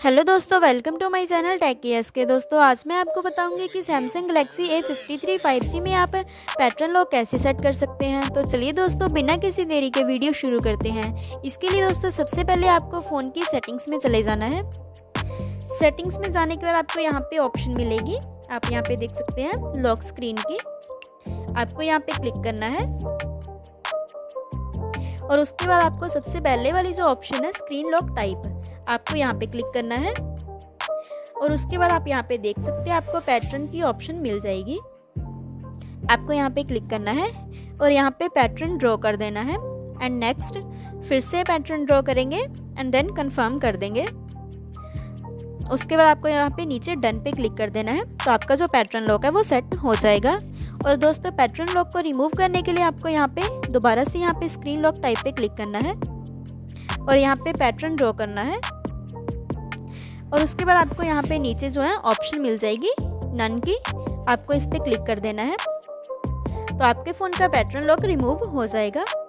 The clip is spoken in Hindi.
हेलो दोस्तों, welcome to my channel tech के। दोस्तों आज मैं आपको बताऊंगी कि सैमसंग गैलेक्सी A53 5G में आप पैटर्न लॉक कैसे सेट कर सकते हैं। तो चलिए दोस्तों, बिना किसी देरी के वीडियो शुरू करते हैं। इसके लिए दोस्तों सबसे पहले आपको फ़ोन की सेटिंग्स में चले जाना है। सेटिंग्स में जाने के बाद आपको यहाँ पे ऑप्शन मिलेगी, आप यहाँ पे देख सकते हैं लॉक स्क्रीन की। आपको यहाँ पे क्लिक करना है और उसके बाद आपको सबसे पहले वाली जो ऑप्शन है स्क्रीन लॉक टाइप, आपको यहाँ पे क्लिक करना है और उसके बाद आप यहाँ पे देख सकते हैं आपको पैटर्न की ऑप्शन मिल जाएगी। आपको यहाँ पे क्लिक करना है और यहाँ पे पैटर्न ड्रॉ कर देना है एंड नेक्स्ट फिर से पैटर्न ड्रॉ करेंगे एंड देन कंफर्म कर देंगे। उसके बाद आपको यहाँ पे नीचे डन पे क्लिक कर देना है, तो आपका जो पैटर्न लॉक है वो सेट हो जाएगा। और दोस्तों पैटर्न लॉक को रिमूव करने के लिए आपको यहाँ पे दोबारा से यहाँ पे स्क्रीन लॉक टाइप पे क्लिक करना है और यहाँ पे पैटर्न ड्रॉ करना है और उसके बाद आपको यहाँ पे नीचे जो है ऑप्शन मिल जाएगी नन की, आपको इस पर क्लिक कर देना है, तो आपके फ़ोन का पैटर्न लॉक रिमूव हो जाएगा।